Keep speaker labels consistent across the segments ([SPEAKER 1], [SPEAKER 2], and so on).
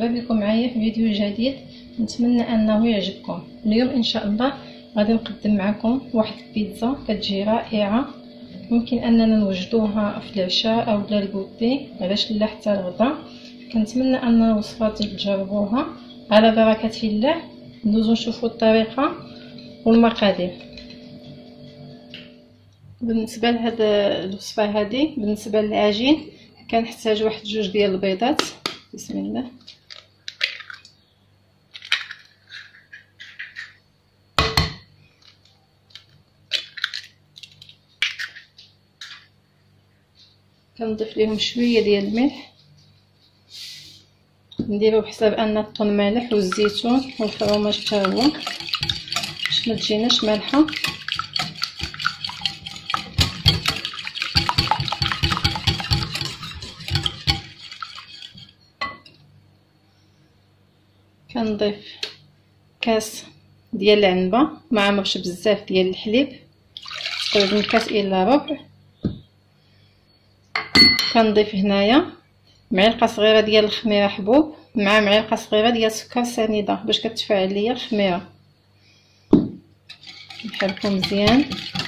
[SPEAKER 1] مرحبا بكم معايا في فيديو جديد. نتمنى انه يعجبكم. اليوم ان شاء الله غادي نقدم معكم واحد البيتزا كتجي رائعه، ممكن اننا نوجدوها في العشاء او بلا البوتي، علاش لا حتى الغدا. كنتمنى ان الوصفه تجربوها على بركه الله. ندوزو نشوفوا الطريقه والمقادير. بالنسبه لهاد الوصفه هذه، بالنسبه للعجين كنحتاج واحد جوج ديال البيضات. بسم الله. كنضيف ليهم شويه ديال الملح، نديرو بحساب ان الطون مالح والزيتون والفرماج حتى هو باش ما تجيناش مالحه. كنضيف كاس ديال العنبه ما عمرش بزاف ديال الحليب، تقريبا كاس الا ربع. كنضيف هنايا معلقه صغيره ديال الخميره حبوب مع معلقه صغيره ديال السكر سنيده باش كتفاعل ليا الخميره. نحركو مزيان.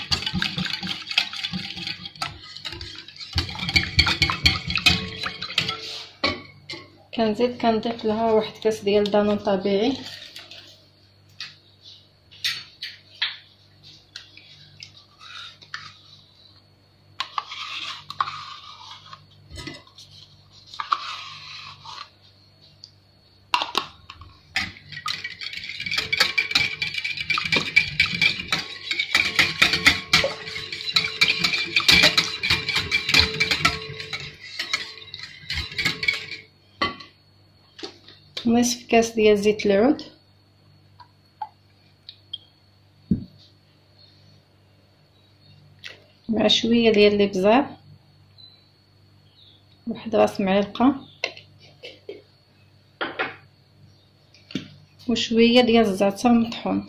[SPEAKER 1] كنزيد كنضيف لها واحد كاس ديال دانون طبيعي. نصف كاس ديال زيت العود، مع شويه ديال الابزار، واحد راس معلقه، وشويه ديال الزعتر مطحون.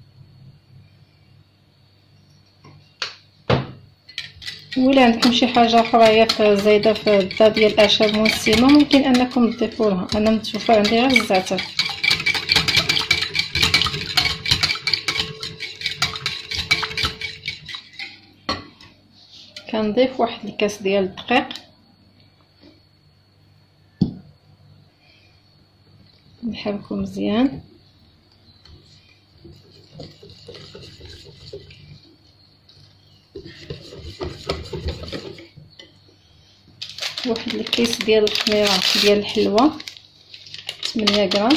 [SPEAKER 1] ولا عندكم شي حاجه اخرى زايده في الضا ديال الاعشاب مسمى ممكن انكم تضيفوا لها. انا متوفر عندي غير الزعتر. كنضيف واحد الكاس ديال الدقيق، نحركو مزيان. واحد الكيس ديال الخميره ديال الحلوه 8 غرام،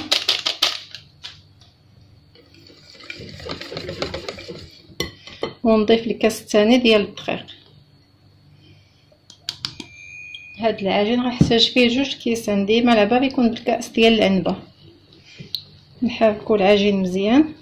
[SPEAKER 1] ونضيف الكاس الثاني ديال الدقيق. هاد العجين غنحتاج فيه جوج كيسان، ديما على بال يكون بالكاس ديال العنبه. نحركو العجين مزيان.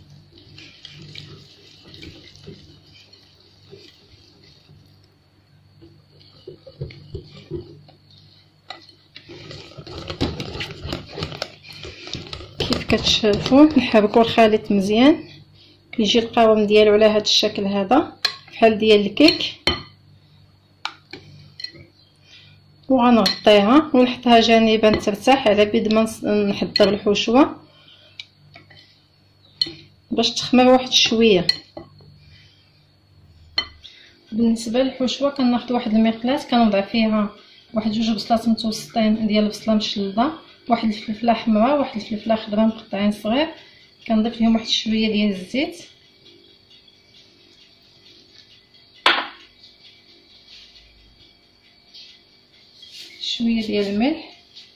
[SPEAKER 1] كتشوفوا نحركوا الخليط مزيان يجي القوام ديالو على هذا الشكل هذا بحال ديال الكيك. وغنغطيها ونحطها جانبا ترتاح على بيد ما نحضر الحشوه باش تخمر واحد شويه. بالنسبه للحشوه كناخذ واحد المقلاة كنوضع فيها واحد جوج بصلات متوسطين ديال البصله مشلضه، واحد الفلفله حمراء، واحد الفلفله خضراء مقطعين صغير. كنضيف لهم واحد شويه ديال الزيت، شويه ديال الملح،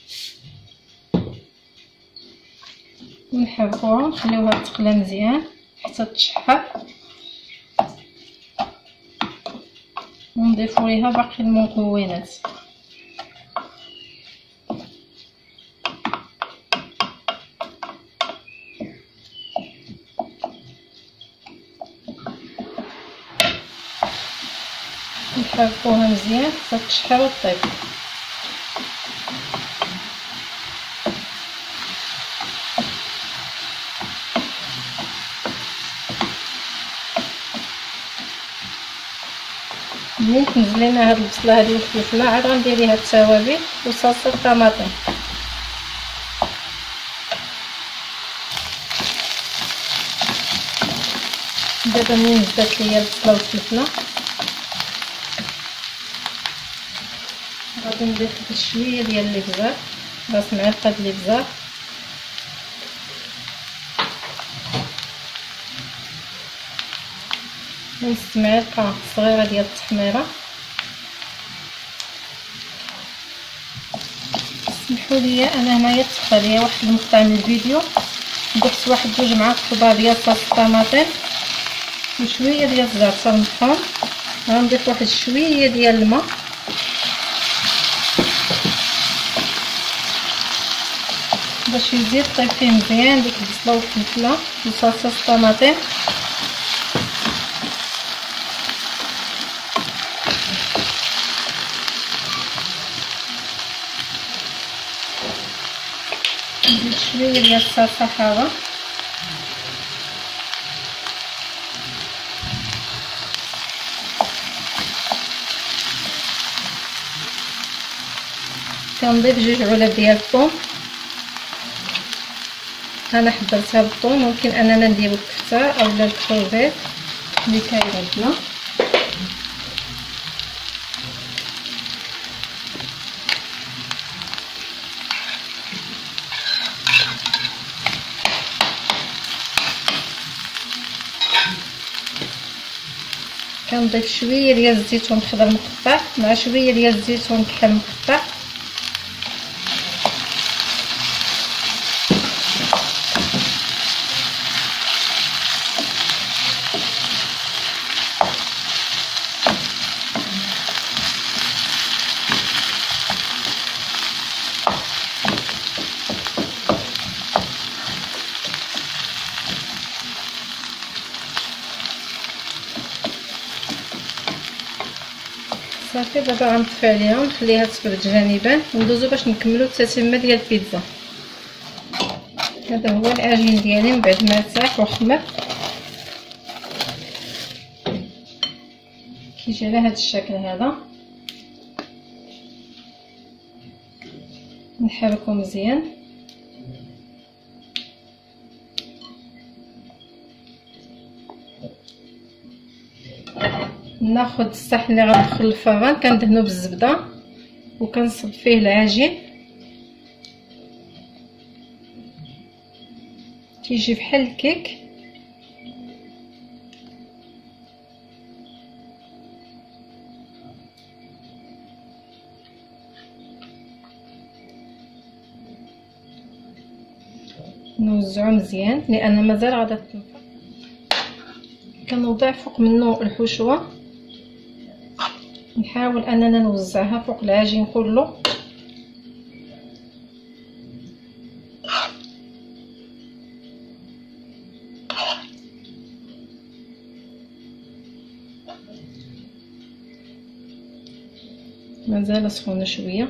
[SPEAKER 1] ونحركوها نخليوها تقلى مزيان حتى تشحر، ونضيفوا ليها باقي المكونات. نحركوها مزيان حتى تشحر وطيب. ملي تنزل لنا هاد البصله هادي والفلفله عاد غندير ليها التوابل وصلصه الطماطم. دابا منين زدت ليا البصله والفلفله غادي نضيف شويه ديال الابزار، راس معلقه ديال الابزار، نص معلقه صغيره ديال التحميره. سمحوا لي انا هنايا تخفى ليا واحد المقطع من الفيديو، ضفت واحد 2 معالق كبار ديال صوص الطماطم وشويه ديال الزعتر مطحون. غنضيف واحد شويه ديال الماء باش يزيد طيب فيه مزيان ديك البصله والفلفله وصوص الطماطم. نزيد شويه ديال الصلصه حاره، كنضيف 2 علب ديال الثوم. انا حضرتها بالثوم، ممكن اننا نديرو الكفته اولا الكروفيت اللي كيعجبنا. كنضيف شويه ديال الزيتون خضر مقطع مع شويه ديال الزيتون كحل مقطع. صافي دابا غنطفي عليها ونخليها تبرد جانبا وندوزو باش نكملو التتمه ديال البيتزا. هذا هو العجين ديالي من بعد ما ارتاح وخمر، كيجي على هذا الشكل هذا. نحركو مزيان، ناخذ الصحن اللي غندخل الفران كندهنو بالزبده وكنصب فيه العجين، كيجي بحال الكيك. نوزعو مزيان لان مازال غادا تنفع. كنوضع فوق منه الحشوه، نحاول اننا نوزعها فوق العجين كله. مازال سخونه شويه.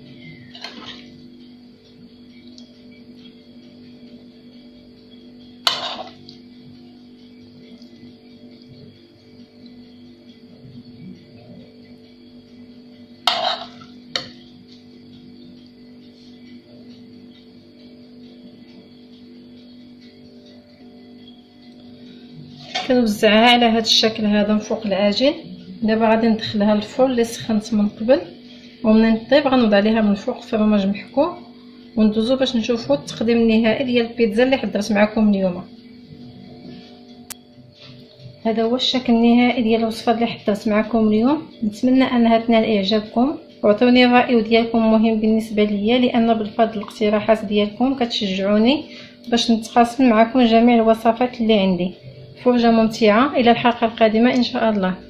[SPEAKER 1] كنوزعها على هذا الشكل هذا من فوق العجين. دابا غادي ندخلها للفرن اللي سخنت من قبل، ومن طيب غنوضع عليها من فوق الفرماج محكوم وندوزو باش نشوفوا التقديم النهائي ديال البيتزا اللي حضرت معكم اليوم. هذا هو الشكل النهائي ديال الوصفه اللي حضرت معكم اليوم. نتمنى انها تنال اعجابكم، وعطوني الراي ديالكم مهم بالنسبه ليا، لان بالفضل الاقتراحات ديالكم كتشجعوني باش نتقاسم معكم جميع الوصفات اللي عندي. فرجه ممتعه، الى الحلقه القادمه ان شاء الله.